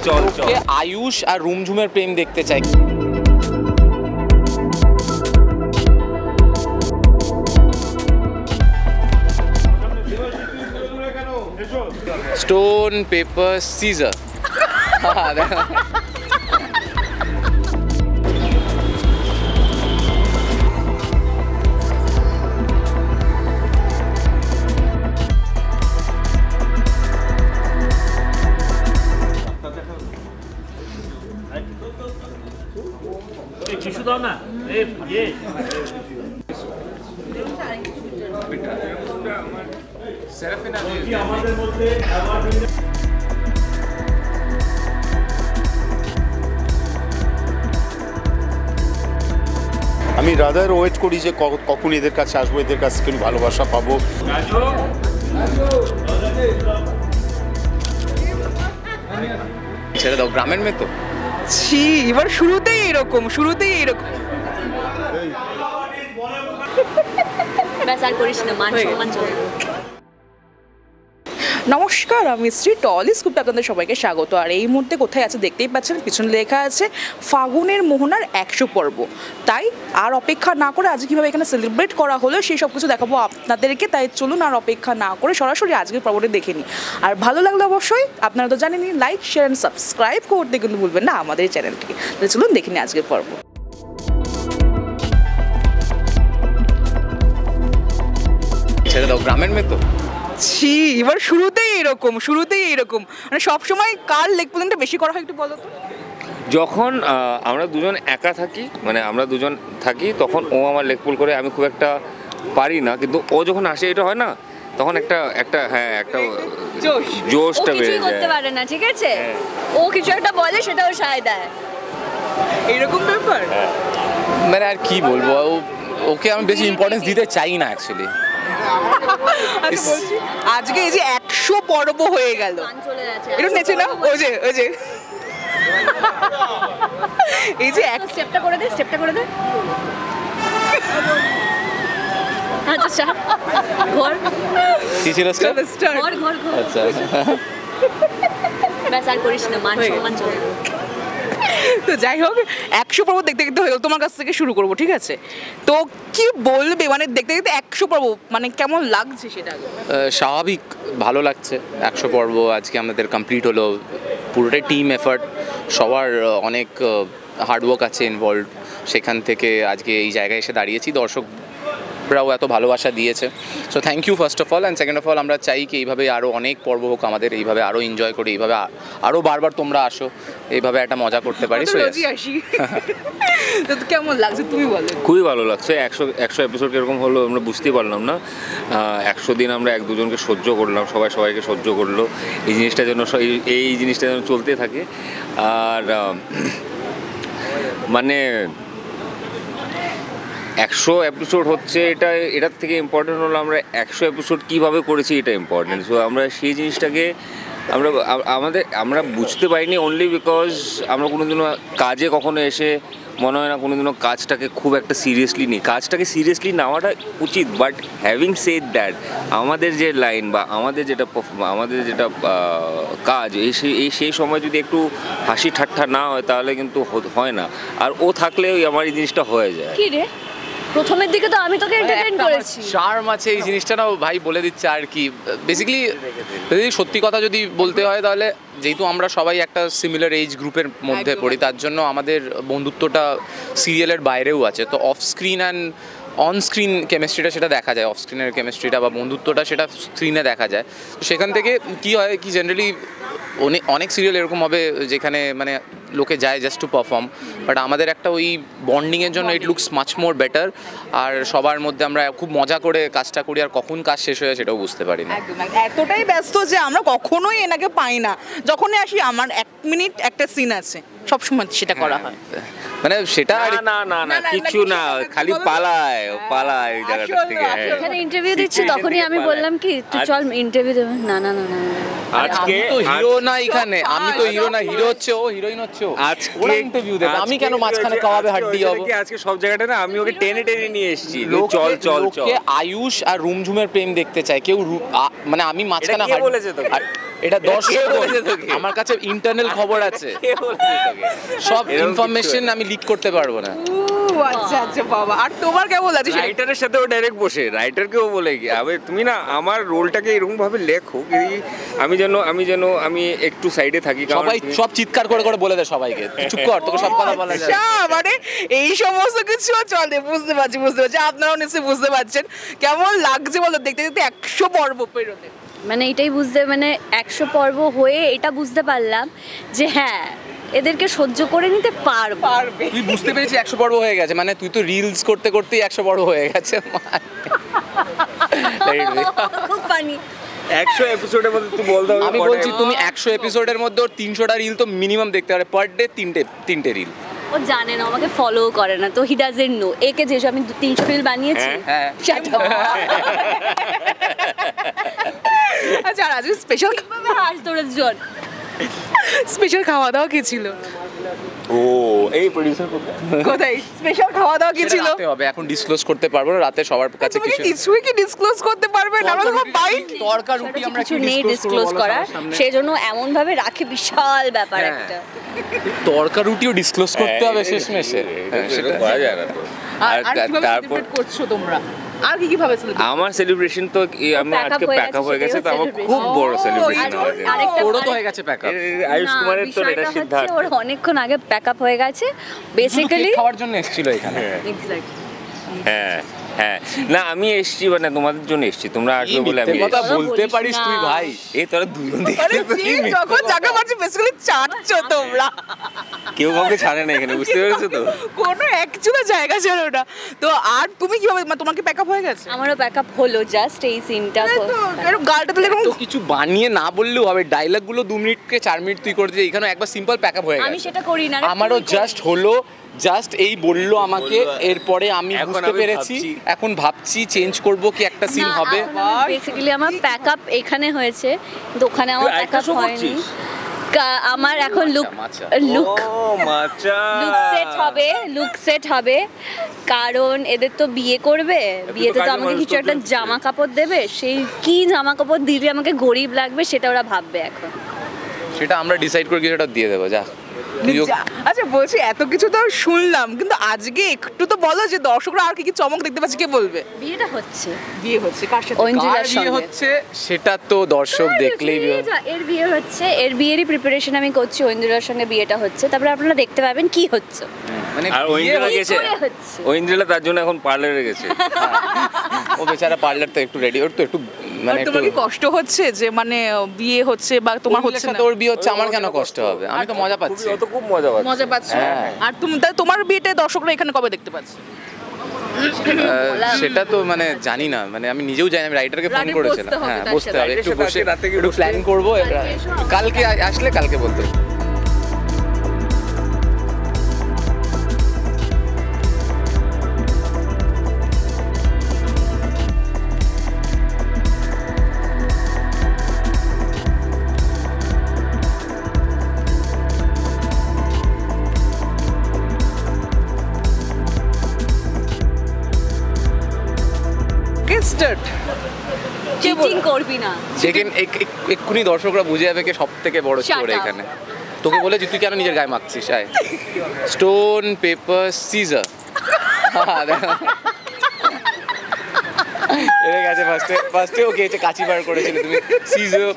চল চল আয়ুষ আর রুমঝুমের প্রেম দেখতে চাই। Stone paper scissor. টিস্যু দাও না। আমাদের মধ্যে আমি রাদার ওয়েট করি যে কখন এদের কাছে আসবো, এদের কাছ থেকে ভালোবাসা পাবো। ছেড়ে দাও, গ্রামের মেয়ে তো। ছি, এবার শুরুতেই এরকম ব্যাস আর করিস না, মান সম্মান চলে। নমস্কার, আমি শ্রী টলি স্কুপে আপনাদের সবাইকে স্বাগত। আর এই মুহূর্তে কোথায় আছে দেখতেই পাচ্ছেন, পিছনে লেখা আছে ফাগুনের মোহনার 100 পর্ব। তাই আর অপেক্ষা না করে আজকে কীভাবে এখানে সেলিব্রেট করা হলো সেই সব কিছু দেখাবো আপনাদেরকে। তাই চলুন আর অপেক্ষা না করে সরাসরি আজকের পর্বটি দেখে নিই। আর ভালো লাগলে অবশ্যই আপনারা তো জানেনই, লাইক শেয়ার অ্যান্ড সাবস্ক্রাইব করতে কিন্তু ভুলবেন না আমাদের চ্যানেলটিকে। তাহলে চলুন দেখে নিই আজকের পর্ব। ছেড়ে দাও, গ্রামের মেয়ে তো। ছি, এবার শুরুতেই এরকম মানে সবসময় কার লেগ পুলিংটা বেশি করা হয় একটু বলো তো। যখন আমরা দুজন একা থাকি, মানে আমরা দুজন থাকি, তখন ও আমার লেগ পুল করে, আমি খুব একটা পারি না, কিন্তু ও যখন আসে এটা হয় না, তখন একটা জোশটা বেড়ে যায়। করতে পারে না, ঠিক আছে, ও কিছু একটা বলে সেটাও সায় দেয়, এইরকম ব্যাপার। মানে আর কি বলবো, ওকে আমি বেশি ইম্পর্টেন্স দিতে চাই না অ্যাকচুয়ালি। আজকে এই যে 100 পর্ব হয়ে গেল, এটা নেচে না, ওই যে এই যে এক স্টেপটা করে দে আচ্ছা ঘর কি ছিল স্টার? ঘর আচ্ছা, ব্যাস আর করিস না, মান সম্মান চলে। তো যাই হোক, 100 পর্ব দেখতে হয়ে গেল। তোমার কাছ থেকে শুরু করবো, ঠিক আছে? তো কি বলবে, মানে দেখতে 100 পর্ব মানে কেমন লাগছে সেটা? স্বাভাবিক, ভালো লাগছে। 100 পর্ব আজকে আমাদের কমপ্লিট হলো, পুরোটাই টিম এফার্ট, সবার অনেক হার্ডওয়ার্ক আছে ইনভলভ। সেখান থেকে আজকে এই জায়গায় এসে দাঁড়িয়েছি, দর্শকরাও এত ভালোবাসা দিয়েছে। So thank you first of all, and second of all আমরা চাই কি এইভাবে আরও অনেক পর্ব হোক আমাদের, এইভাবে আরও এনজয় করি, এইভাবে আরও বারবার তোমরা আসো, এইভাবে একটা মজা করতে পারি। তো কেমন লাগছে তুমি বলো? খুবই ভালো লাগছে। 100 এপিসোড কীরকম হলো আমরা বুঝতেই পারলাম না। 100 দিন আমরা এক দুজনকে সহ্য করলাম, সবাইকে সহ্য করলো। এই জিনিসটা যেন চলতে থাকে। আর মানে 100 এপিসোড হচ্ছে, এটার থেকে ইম্পর্টেন্ট হলো আমরা 100 এপিসোড কীভাবে করেছি, এটা ইম্পর্টেন্ট। সো আমরা সেই জিনিসটাকে আমরা বুঝতে পারিনি, অনলি বিকজ আমরা কোনোদিনও কাজে কখনো এসে মনে হয় না কোনোদিনও কাজটাকে খুব একটা সিরিয়াসলি নিই। কাজটাকে সিরিয়াসলি নেওয়াটা উচিত, বাট হ্যাভিং সেড দ্যাট, আমাদের যে লাইন বা আমাদের যেটা কাজ, সেই সময় যদি একটু হাসি ঠাট্টা না হয় তাহলে কিন্তু হয় না। আর ও থাকলে আমার এই জিনিসটা হয়ে যায়। কি রে, প্রথমের দিকে তো আমি তোকে এন্টারটেইন করেছি, চার্ম আছে এই জিনিসটা না, ভাই বলে দিচ্ছে আর কি। বেসিক্যালি যদি সত্যি কথা যদি বলতে হয়, তাহলে যেহেতু আমরা সবাই একটা সিমিলার এজ গ্রুপের মধ্যে পড়ি, তার জন্য আমাদের বন্ধুত্বটা সিরিয়ালের বাইরেও আছে। তো off screen and on screen কেমিস্ট্রিটা সেটা দেখা যায়, অফ স্ক্রিনের কেমিস্ট্রিটা বা বন্ধুত্বটা সেটা স্ক্রিনে দেখা যায়। তো সেখান থেকে কী হয় কি, জেনারেলি অনেক সিরিয়াল এরকম হবে যেখানে মানে লোকে যায় জাস্ট টু পারফর্ম, বাট আমাদের একটা ওই বন্ডিংয়ের জন্য it looks much more better. আর সবার মধ্যে আমরা খুব মজা করে কাজটা করি, আর কখন কাজ শেষ হয়ে সেটাও বুঝতে পারি না। এতটাই ব্যস্ত যে আমরা কখনোই এনাকে পাই না। যখনই আসি আমার 1 মিনিট একটা সিন আছে, সবসময় সেটা করা হয়। মানে সেটা না কিছু না, খালি পালায় জায়গাটা থেকে। এখানে ইন্টারভিউ দিচ্ছি, তখনই আমি বললাম কি তুই চল ইন্টারভিউ দেব। না আজকে তো হিরো না, এখানে আমি তো হিরো না, হিরো হচ্ছে ও, হিরোইন হচ্ছে ও। আজকে ইন্টারভিউ দেব আমি কেন মাঝখানে কাওয়াবে হাড্ডি হবো? আজকে সব জায়গাটা না আমি ওকে টেনে নিয়ে এসেছি, চল আয়ুষ আর রুমঝুমের প্রেম দেখতে চাই কেউ, মানে আমি মাঝখানে বলেছে তো এটা কে দর্শক বলেছে তোকে? আমার কাছে ইন্টারনাল খবর আছে, কে বলেছে তোকে? সব এরকম ইনফরমেশন কিছু আমি লিক করতে পারবো না। আচ্ছা আচ্ছা বাবা, আর তোমার কেমন লাগছে সেটা? রাইটারের সাথে ও ডাইরেক্ট বসে রাইটারকেও বলে কি আবে তুমি না আমার রোলটাকে এরকম ভাবে লেখো কি আমি একটু সাইডে থাকি, কারণ সবাই তুমি- সব চিৎকার করে করে বলে দেয় সবাইকে, তুই চুপ কর, তোকে সব কথা বলা যায়। আচ্ছা, মানে এই সমস্ত কিছু চলে, বুঝতে পারছি। আপনারাও নিশ্চয়ই বুঝতে পারছেন। কেমন লাগছে বলো দেখতে দেখতে 100 পর্ব পেরোতে? মানে এটাই বুঝতে, মানে 100 পর্ব হয়ে এটা বুঝতে পারলাম যে হ্যাঁ এদেরকে সহ্য করে নিতে পারবো। পারবে। তুই বুঝতে পেরেছি 100 পর্ব হয়ে গেছে, মানে তুই তো রিলস করতে করতেই 100 পর্ব হয়ে গেছে। খুব ফানি। 100 এপিসোডের মধ্যে তুই বলতে হবে আমি বলছি তুমি 100 এপিসোডের মধ্যে ওর 300টা রিল তো মিনিমাম দেখতে পারে, পার ডে তিনটে রিল। ও জানে না, আমাকে ফলো করে না, তো হি ডাজন্ট নো। একে যেসব আমি 300 রিল বানিয়েছি, হ্যাঁ। shut up। আচ্ছা, আর আজকে স্পেশাল কিভাবে হাস তোর জন? খাওয়া দাওয়া কি ছিল? ও এই প্রোডিউসার কোথায় স্পেশাল খাওয়া দাওয়া কি ছিল? রাতে হবে, এখন ডিসক্লোজ করতে পারবো না, রাতে সবার কাছে তুমি কিছু কিছুই কি ডিসক্লোজ করতে পারবে না? আমরা তোমার বাইট তরকা রুটি আমরা কিছু নেই ডিসক্লোজ করার, সেই জন্য এমন ভাবে রাখে, বিশাল ব্যাপার হ্যাঁ। একটা। তরকা রুটিও ডিসক্লোজ করতে হবে শেষমেশে। সেটা করা যায় না তো। আর আর কিভাবে তারপর সেলিব্রেট করছো তোমরা? আর কি ভাবে সেলিব্রেট? আমার সেলিব্রেশন তো আমি Pack up আজকে হয়ে প্যাক আপ গেছে, হয়ে গেছে, তো সেটাও আমার celebration। খুব বড় ও, সেলিব্রেশন আর- হয়েছে। আরেকটা তোরও তো হয়ে গেছে প্যাক আপ। আয়ুষ কুমারের তো এটা বিষয়টা সিদ্ধার্থ। হচ্ছে ওর অনেকক্ষণ আগে প্যাক আপ হয়ে গেছে বেসিক্যালি। খাওয়ার জন্য এসেছিল এখানে। এক্স্যাক্ট। হ্যাঁ হ্যাঁ, না আমি এসছি মানে তোমাদের জন্য এসছি, তোমরা আসবে বলে আমি মিথ্যে কথা এসেছি। বলতে বলিস পারিস তুই না। ভাই। এই তোরা দুজন আরে দেখে তো যে এই মিথ্যে যখন কথা। জায়গা পাচ্ছি বেসিক্যালি চাটছো তোমরা। কেউ কাউকে ছাড়ে না এখানে, বুঝতে পেরেছো তো? কোনো অ্যাকচুয়ালি জায়গা ছিল না। তো আর তুমি কিভাবে, মানে তোমার কি প্যাক আপ হয়ে গেছে? আমারও প্যাক আপ হলো, জাস্ট এই সিনটা। তো এরকম গালটা তুলে এরকম তো কিছু বানিয়ে না বললেও হবে, ডায়লগ গুলো 2 মিনিটকে 4 মিনিট তুই করে দিয়ে এখানে একবার সিম্পল প্যাক আপ হয়ে আমি গেছে। সেটা করি না রে, আমারও তুই করিস। জাস্ট হলো, জাস্ট এই বললো আমাকে, এরপরে আমি এখন বুঝতে আমি পেরেছি, ভাবছি। এখন ভাবছি চেঞ্জ করব কি একটা সিন হবে। বেসিক্যালি আমার প্যাক আপ এখানে হয়েছে, কিন্তু ওখানে আমার তুই প্যাক আরেকটা আপ show হয়নি। করছিস? আমার এখন লুক মাচা। লুক ও মাচা। লুক সেট হবে, কারণ এদের তো বিয়ে করবে, বিয়েতে তো কাজের আমাকে মানুষ কিছু তো একটা চলছে। জামা কাপড় দেবে, সেই কি জামা কাপড় দিলে আমাকে গরিব লাগবে সেটা ওরা ভাববে এখন। সেটা আমরা ডিসাইড করে কিছু একটা দিয়ে দেবো, যা তুইও আচ্ছা বলছি, এত কিছু তো শুনলাম, কিন্তু আজকে একটু তো বলো যে দর্শকরা আর কি কি চমক দেখতে পাচ্ছে, কে বলবে? বিয়েটা হচ্ছে বিয়ে হচ্ছে কার সাথে? ঐন্দ্রিলার কার বিয়ে সঙ্গে। হচ্ছে সেটা তো দর্শক দেখলেই এর বিয়ে হচ্ছে, এর বিয়েরই প্রিপারেশন আমি করছি, ঐন্দ্রিলার সঙ্গে বিয়েটা হচ্ছে, তারপরে আপনারা দেখতে পাবেন কি হচ্ছে। মানে আর বিয়ে ঐন্দ্রিলা কি গেছে, করে হচ্ছে? ঐন্দ্রিলা তার জন্য এখন পার্লারে গেছে। ও বেচারা পার্লার তো একটু রেডি, ওর তো একটু মানে আর একটু তোমার কি কষ্ট হচ্ছে যে মানে বিয়ে হচ্ছে বা তোমার হচ্ছে না? ওর বিয়ে হচ্ছে, আমার কেন কষ্ট হবে? আমি তো মজা পাচ্ছি। ও তো খুব মজা পাচ্ছে। মজা পাচ্ছ? হ্যাঁ। আর তোমার বিয়েতে দর্শকরা এখানে কবে দেখতে পাচ্ছে? সেটা তো মানে জানি না, মানে আমি নিজেও জানি, আমি রাইটারকে ফোন রাতে করেছিলাম। বসতে হবে হ্যাঁ তার বসতে সাথে। হবে, একটু বসে রাতে গিয়ে একটু বসতে প্ল্যান করবো। কালকে এসো। কালকে আসলে কালকে বলতে হবে। স্টার্ট। চিটিং করবি না। দেখেন এক্ষুনি দর্শকরা বুঝে যাবে কে সব থেকে বড় Shut চোর up. এখানে। তোকে বলেছি তুই কেন নিজের গায়ে মাখছিস? আয়, স্টোন পেপার সিজার। এরে গেছে ফার্স্টে ওকে এসে কাচি বার করেছিল তুমি, সিজার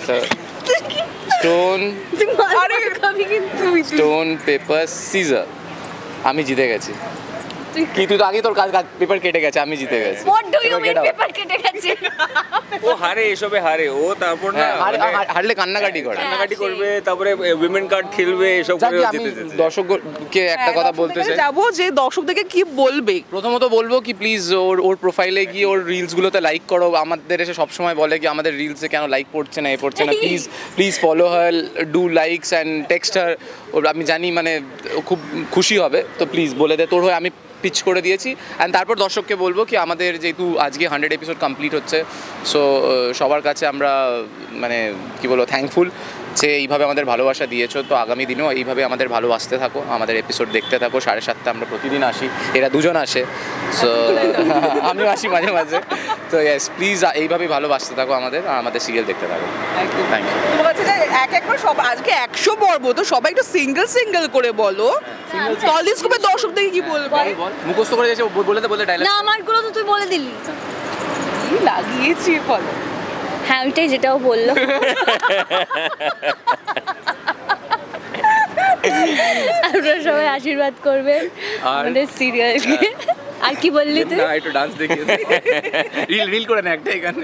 স্টোন আরে কবি কিন্তু স্টোন পেপার সিজার। আমি জিতে গেছি। কি তুই তো আগে তোর পেপার কেটে গেছে, আমি জিতে গেছি। হোয়াট ডু ইউ এবার মিন get out. পেপার কেটে গেছে? ও হারে, এসবে হারে ও, তারপর না হ্যাঁ, মানে হারলে কান্নাকাটি করে। কান্নাকাটি করবে, তারপরে উইমেন কার্ড খেলবে, এসব যাক, করে আমি জিতেছে। দর্শককে একটা কথা বলতে চাই। যাবো যে দর্শকদেরকে কি বলবে? প্রথমত বলবো কি প্লিজ ওর প্রোফাইলে গিয়ে ওর রিলসগুলোতে লাইক করো। আমাদের এসে সবসময় বলে কি আমাদের রিলসে কেন লাইক পড়ছে না, এ পড়ছে না। Please follow her, do likes and text her. ওর আমি জানি মানে ও খুব খুশি হবে, তো প্লিজ বলে দে। তোর হয়ে আমি পিচ করে দিয়েছি। অ্যান্ড তারপর দর্শককে বলবো কি আমাদের যেহেতু আজকে 100 এপিসোড কমপ্লিট হচ্ছে, সো সবার কাছে আমরা মানে কি বলবো থ্যাঙ্কফুল যে এইভাবে আমাদের ভালোবাসা দিয়েছো, তো আগামী দিনেও এইভাবে আমাদের ভালোবাসতে থাকো, আমাদের এপিসোড দেখতে থাকো। 7:30 আমরা প্রতিদিন আসি, এরা দুজন আসে, সো আমিও আসি মাঝে মাঝে। তো ইয়েস, প্লিজ এইভাবেই ভালোবাসতে থাকো আমাদের, আর আমাদের সিরিয়াল দেখতে থাকো। Thank you. তোমার কাছে যে এক একবার সব আজকে 100 পর্ব, তো সবাই একটু সিঙ্গেল করে বলো টলিস্কোপের দর্শকদের কি বলবে? মুখস্থ করে যাচ্ছে, বলে ডায়লগ। না, আমারগুলো তো তুই বলে দিলি। কি লাগিয়েছি বলো। হ্যাঁ, ওইটাই যেটাও বললো। আপনারা সবাই আশীর্বাদ করবেন আমাদের সিরিয়ালকে। আর কি বললি তুই? না, একটু ডান্স দেখিয়ে রিল করে না একটা এখানে।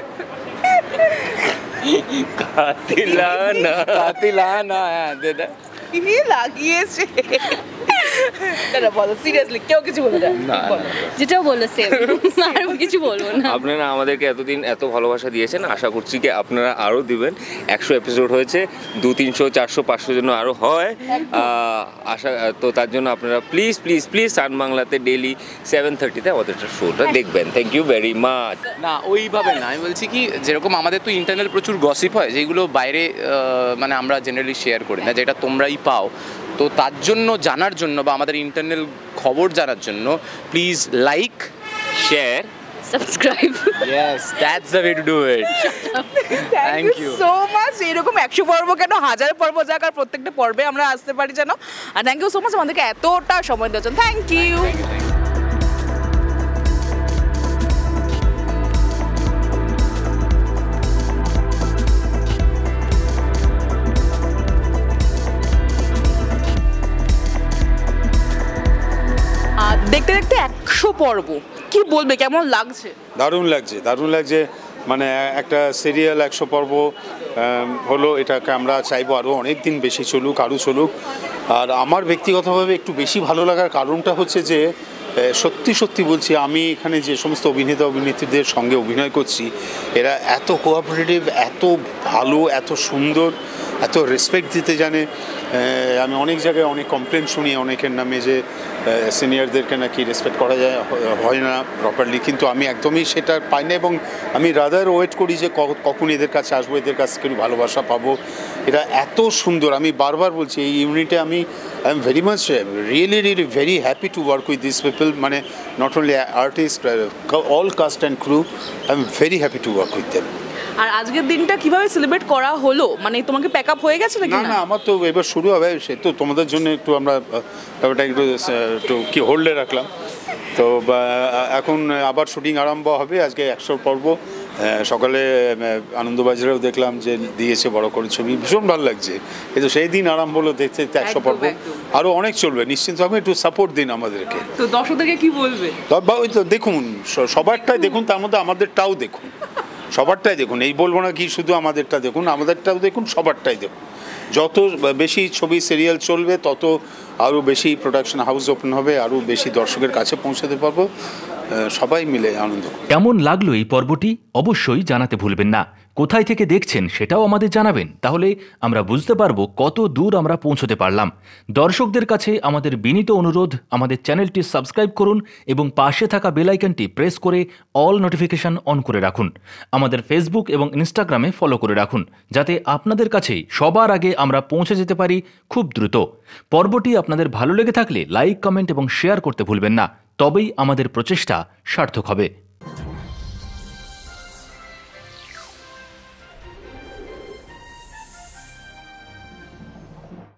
কাতিলানা, হ্যাঁ দাদা কি লাগিয়েছে। না বলো সিরিয়াসলি, কেউ কিছু বলে না। যেটাও বললো সেম, আর কিছু বলবো না। আপনারা আমাদেরকে এতদিন এত ভালোবাসা দিয়েছেন, আশা করছি কি আপনারা আরও দিবেন। 100 এপিসোড হয়েছে, 200, 300, 400, 500 জন্য আরও হয় আশা। তো তার জন্য আপনারা প্লিজ প্লিজ প্লিজ সান বাংলাতে ডেইলি 7:30-তে আমাদের শোটা দেখবেন। Thank you very much. না, ওইভাবে না, আমি বলছি কি, যেরকম আমাদের তো ইন্টারনাল প্রচুর গসিপ হয়, যেগুলো বাইরে মানে আমরা জেনারেলি শেয়ার করি না, যেটা তোমরাই পাও। তো তার জন্য জানার জন্য বা আমাদের ইন্টারনাল খবর জানার জন্য please like, share, subscribe. Yes, that's the way to do it. Thank you so much. এরকম 100 পর্ব কেন, 1000 পর্ব যাক, আর প্রত্যেকটা পর্বে আমরা আসতে পারি যেন। আর থ্যাংক ইউ সো মাচ আমাদেরকে এতটা সময় দেওয়ার জন্য। Thank you. আর দেখতে দেখতে 100 পর্ব, কি বলবে, কেমন লাগছে? দারুণ লাগছে। মানে একটা সিরিয়াল 100 পর্ব হলো, এটাকে আমরা চাইবো আরও অনেক দিন বেশি চলুক, আরও চলুক। আর আমার ব্যক্তিগতভাবে একটু বেশি ভালো লাগার কারণটা হচ্ছে যে সত্যি বলছি, আমি এখানে যে সমস্ত অভিনেত্রীদের সঙ্গে অভিনয় করছি, এরা এত কোঅপারেটিভ, এত ভালো, এত সুন্দর, এত রেসপেক্ট দিতে জানে। আমি অনেক জায়গায় অনেক কমপ্লেন শুনি অনেকের নামে যে সিনিয়রদেরকে নাকি রেসপেক্ট করা হয় না প্রপারলি, কিন্তু আমি একদমই সেটা পাই না। এবং আমি রাদার ওয়েট করি যে কখন এদের কাছে আসবো, এদের কাছ থেকে ভালোবাসা পাবো। এরা এত সুন্দর, আমি বারবার বলছি এই ইউনিটে আমি I am very much really very happy to work with this people. মানে not only artist, all cast and crew, I am very happy to work with them. আর আজকের দিনটা কিভাবে সেলিব্রেট করা হলো, মানে তোমাকে প্যাক আপ হয়ে গেছে নাকি? না, আমার তো এবার শুরু হবে, সে তো তোমাদের জন্য একটু আমরা ব্যাপারটা একটু কি হোল্ডে রাখলাম। তো এখন আবার শুটিং আরম্ভ হবে। আজকে 100 পর্ব, সকালে আনন্দবাজারেও দেখলাম যে দিয়েছে বড় করে ছবি, ভীষণ ভালো লাগছে। কিন্তু সেই দিন আরম্ভ হলো, দেখতে 100 পর্ব আরও অনেক চলবে নিশ্চিন্ত। হবে একটু সাপোর্ট দিন আমাদেরকে। তো দর্শকদেরকে কি বলবে? ওই তো দেখুন, সবারটাই দেখুন, তার মধ্যে আমাদেরটাও দেখুন, সবারটাই দেখুন। এই বলবো না কি শুধু আমাদেরটা দেখুন, আমাদেরটাও দেখুন, সবারটাই দেখুন। যত বেশি ছবি সিরিয়াল চলবে, তত আরও বেশি প্রোডাকশন হাউস ওপেন হবে, আরও বেশি দর্শকের কাছে পৌঁছাতে পারবো, সবাই মিলে আনন্দ। কেমন লাগলো এই পর্বটি অবশ্যই জানাতে ভুলবেন না। কোথায় থেকে দেখছেন সেটাও আমাদের জানাবেন, তাহলে আমরা বুঝতে পারবো কত দূর আমরা পৌঁছতে পারলাম। দর্শকদের কাছে আমাদের বিনীত অনুরোধ, আমাদের চ্যানেলটি সাবস্ক্রাইব করুন এবং পাশে থাকা বেল আইকনটি প্রেস করে অল নোটিফিকেশন অন করে রাখুন। আমাদের ফেসবুক এবং ইনস্টাগ্রামে ফলো করে রাখুন, যাতে আপনাদের কাছেই সবার আগে আমরা পৌঁছে যেতে পারি খুব দ্রুত। পর্বটি আপনাদের ভালো লেগে থাকলে লাইক, কমেন্ট এবং শেয়ার করতে ভুলবেন না, তবেই আমাদের প্রচেষ্টা সার্থক হবে।